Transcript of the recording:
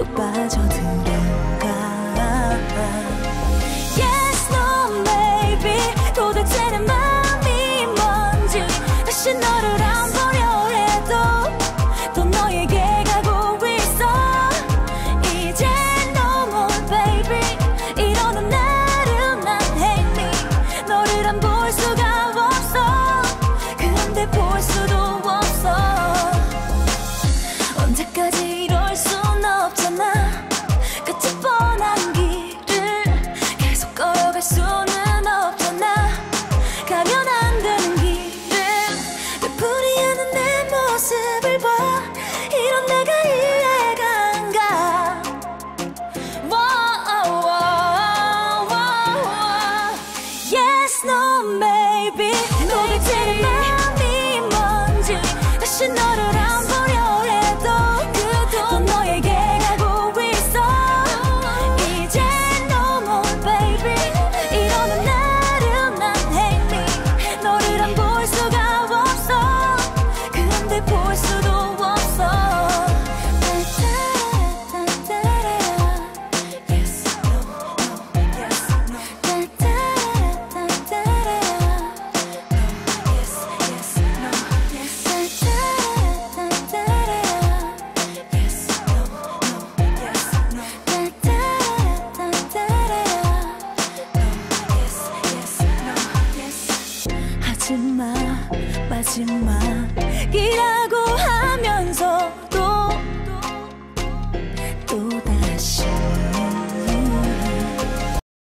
또 빠져들어가. Yes, no, maybe 도대체 내 맘이 뭔지 다시 너를 안 보려 해도 또 너에게 가고 있어. 이제 no more baby 이러는 나를 난 hate me. 너를 안 볼 수가 없어. 그런데 볼 수도 없어. 언제까지 이럴 순 없잖아. 끝이 뻔한 길을 계속 걸어갈 수는 없잖아. 가면 안 되는 길을 되풀이 하는 내 모습을 봐. 이런 내가 이해가 안 가. Yes, no, maybe 도대체 내 맘이 뭔지 다시 너를 안 보려 해도 또 너에게 가고 있어. 이제 no more baby 이러는 나를 난 hate me. 너를 안 볼 수가 없어. 근데 볼 수도 없어. Yes, no, no, yes, no. Yes, yes, no, yes. Yes, no, no, yes, no. Yes, yes, no, yes. 하지마 마지막이라고 하면서도 또다시